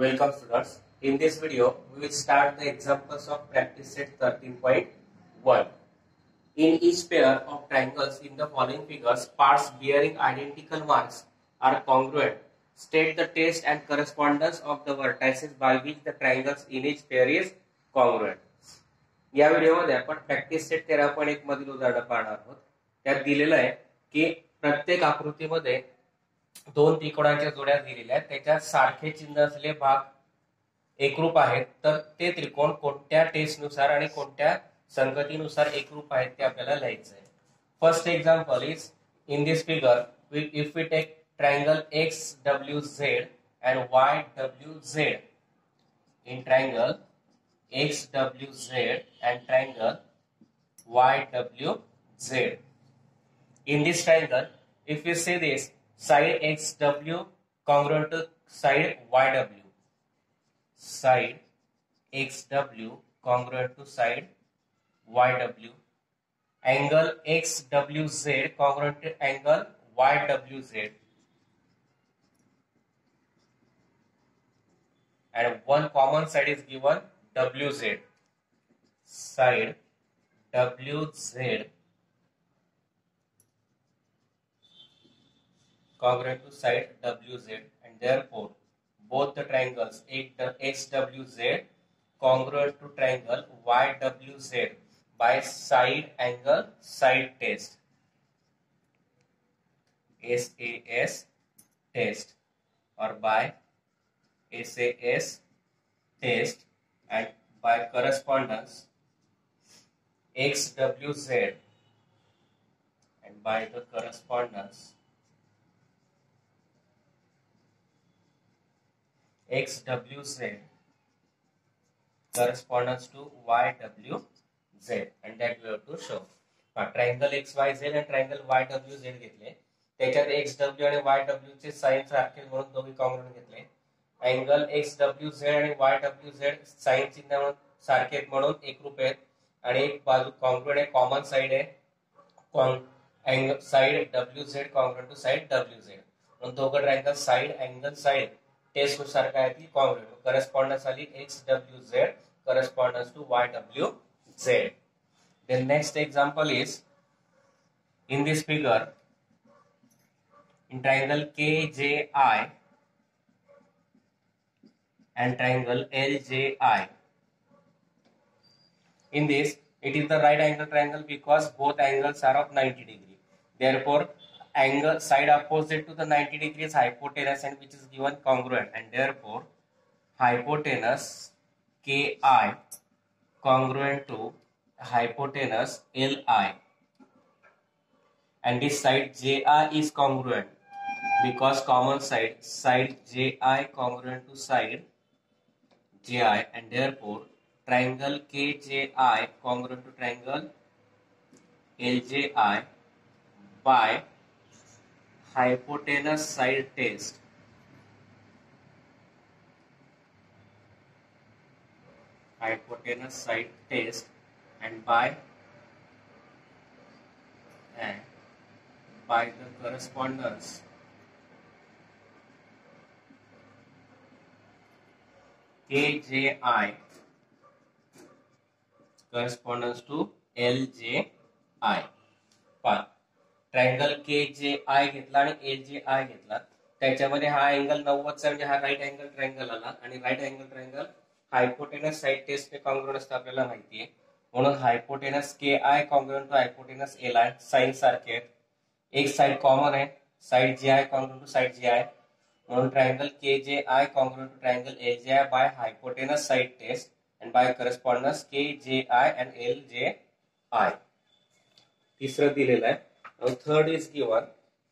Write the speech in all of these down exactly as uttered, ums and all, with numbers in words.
Welcome students. In this video, we will start the examples of practice set thirteen point one. In each pair of triangles in the following figures, parts bearing identical marks are congruent. State the test and correspondence of the vertices by which the triangles in each pair is congruent. या व्हिडिओमध्ये आपण practice set तेरा point एक मधील उदाहरण पाहणार आहोत. त्यात दिलेलं आहे की प्रत्येक आकृतीमध्ये दोन त्रिकोणाच्या जोड्या दिलेल्या आहेत, त्याच्यात सारखे चिन्ह असलेले भाग एकरूप आहेत, तर ते त्रिकोण कोणत्या टेस्टनुसार आणि कोणत्या संगतीनुसार एकरूप आहेत ते आपल्याला लिहायचं आहे. First example is in this figure if we take triangle X W Z and Y W Z. In triangle X W Z and triangle Y W Z. In this triangle, if we say this side X W congruent to side Y W, side X W congruent to side Y W, angle X W Z congruent to angle Y W Z, and one common side is given W Z. Side W Z congruent to side W Z, and therefore both the triangles X W Z congruent to triangle Y W Z by side angle side test, S A S test, or by S A S test, and by correspondence X W Z and by the correspondence X W Z correspondence to Y W Z, and that we have to show. Triangle X Y Z and triangle Y W Z घेतले, त्याच्यात X W आणि Y W चे sign सारखे म्हणून दोघे common घेतले. Angle x W Z आणि वाय W Z sign चिन्ह सारखे म्हणून एकरूप आहेत आणि एक बाजू कॉन्ग्रुएंट आहे, कॉमन साइड आहे. Angle side W Z congruent to side W Z म्हणून दोघं triangle side angle side test नुसार काय ती कॉन्ग्रुएंट. करस्पॉन्डन्स आली X W Z correspondence to Y W Z. Then next example is in this figure in triangle K J I and triangle L J I. In this, it is the right angle triangle because both angles are of ninety degree. Therefore, angle side opposite to the ninety degree is hypotenuse, and which is given congruent, and therefore hypotenuse K I congruent to hypotenuse L I, and this side J I is congruent because common side side J I congruent to side J I, and therefore triangle K J I congruent to triangle L J I by hypotenuse side test. Hypotenuse side test and by and by the correspondence K J I correspondence to L J I. पहा, triangle K J I घेतला आणि L J I घेतला, त्याच्यामध्ये हा angle नव्वदचा म्हणजे हा right angle triangle आला, आणि right angle triangle hypotenuse side test ने कॉन्ग्रुएंट असतं आपल्याला माहिती आहे. म्हणून hypotenuse K I congruent to hypotenuse L I sign सारखे आहेत. एक साइड कॉमन आहे, side J I congruent to side J I, म्हणून triangle K J I congruent to triangle L J I by hypotenuse side test and by correspondence K J I and L J I. तिसरं दिलेलं आहे. Now third is given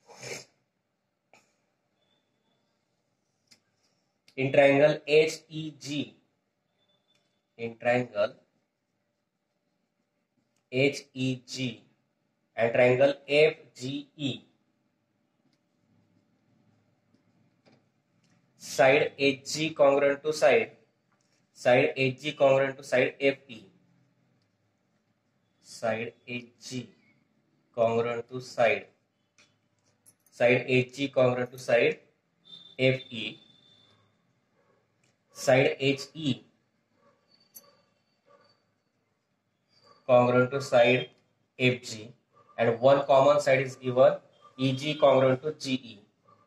in triangle H E G. In triangle H E G and triangle F G E. Side H G congruent to side side H G congruent to side F E. Side H G congruent to side side H G congruent to side F E. side H E congruent to side F G, and one common side is given E G congruent to G E.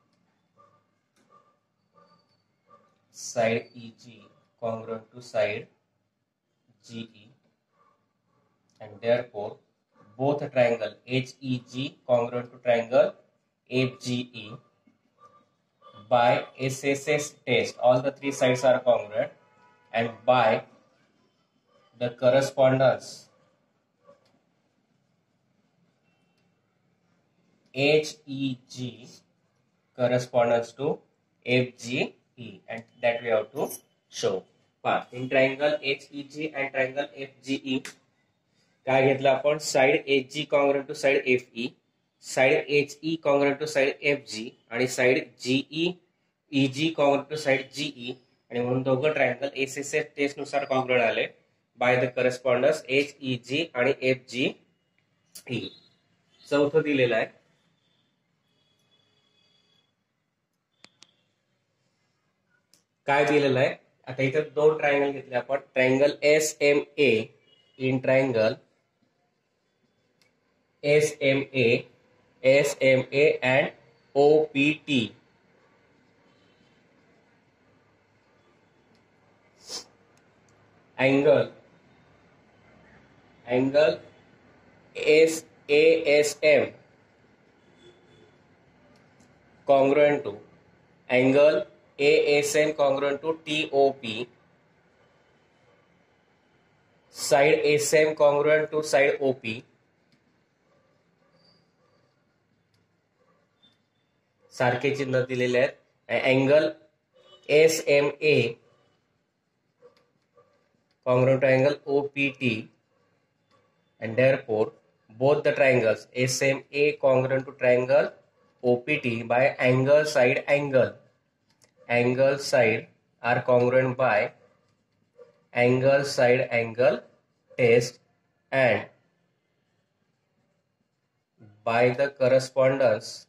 Side E G congruent to side G E, and therefore both triangle H E G congruent to triangle F G E by S S S test, all the three sides are congruent, and by the correspondence H E G corresponds to F G E, and that we have to show. In triangle H E G and triangle F G E काय घेतलं आपण, side H G congruent to side F E, side H E congruent to side F G आणि side G E E G congruent to side G E, आणि म्हणून दोघं triangle S S S test नुसार congruent आले by the correspondence H E G आणि F G E. चौथं दिलेलं आहे, काय दिलेलं आहे आता इथं दोन ट्रायंगल घेतले आपण, triangle S M A in triangle S M A, S M A and O P T. Angle, angle S A S M congruent to angle A S M congruent to T O P, side S M congruent to side O P, सारखे चिन्ह दिलेले आहेत, angle S M A congruent to angle O P T, and therefore both the triangles S M A congruent to triangle O P T by angle side angle, angle side are congruent by angle side angle test, and by the correspondence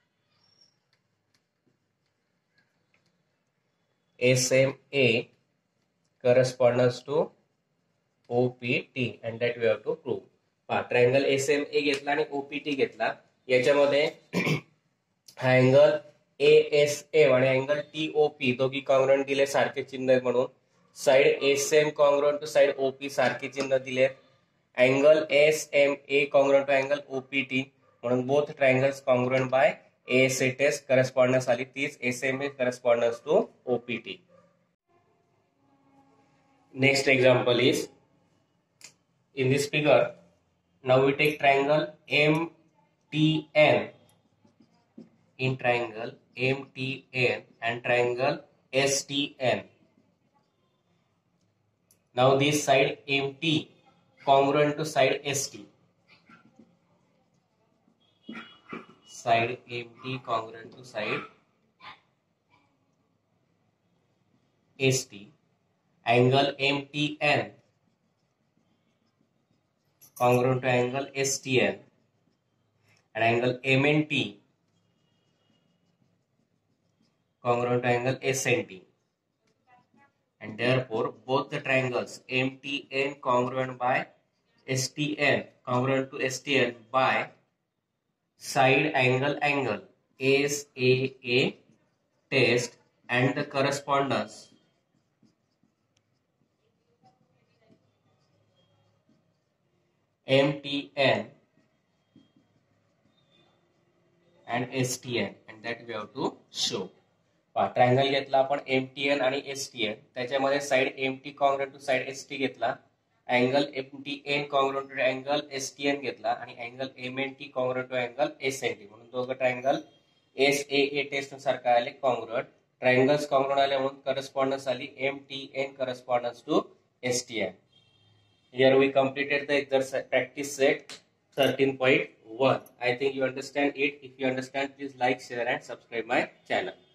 S M A corresponds to O P T, and that we have to prove. पहा, triangle S M A घेतला आणि O P T घेतला, याच्यामध्ये हा angle A S M आणि angle T O P दोघी congruent दिले, सारखे चिन्ह आहेत म्हणून side S M congruent to side O P सारखे चिन्ह दिले, angle S M A congruent to angle O P T म्हणून both triangles congruent by A S A test correspondence आली तीच S M A corresponds to O P T. Next example is in this figure. Now we take triangle M T N, in triangle M T N and triangle S T N. Now this side M T congruent to side S T, side M T congruent to side S T, angle M T N congruent to angle S T N, and angle M N T congruent to angle S N T, and therefore both the triangles M T N congruent by S T N congruent to S T N by side angle angle S A A test, and the correspondence M T N and S T N, and that we have to show. Triangle घेतला आपण M T N आणि S T N, त्याच्यामध्ये side M T congruent to side S T घेतला, angle M T N congruent to angle S T N घेतला आणि angle M N T congruent to angle S N T, म्हणून दोघं triangle S A A test नुसार काय आले, congruent. Triangles congruent आले म्हणून करस्पॉन्डन्स आली M T N corresponds to S T N. Here we completed the exercise practice set thirteen point one. I think you understand it. If you understand, please like, share and subscribe my channel.